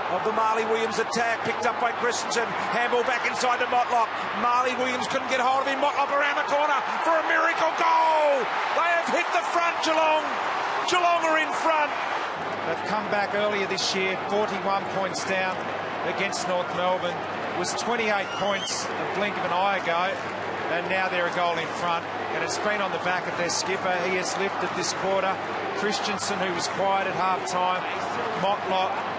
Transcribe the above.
of the Marley Williams attack, picked up by Christensen. Handball back inside to Motlop. Marley Williams couldn't get hold of him. Motlop around the corner for a miracle goal. They have hit the front, Geelong. Geelong are in front. They've come back earlier this year, 41 points down against North Melbourne. It was 28 points a blink of an eye ago, and now they're a goal in front. And it's been on the back of their skipper. He has lifted this quarter. Christensen, who was quiet at half-time. Motlop,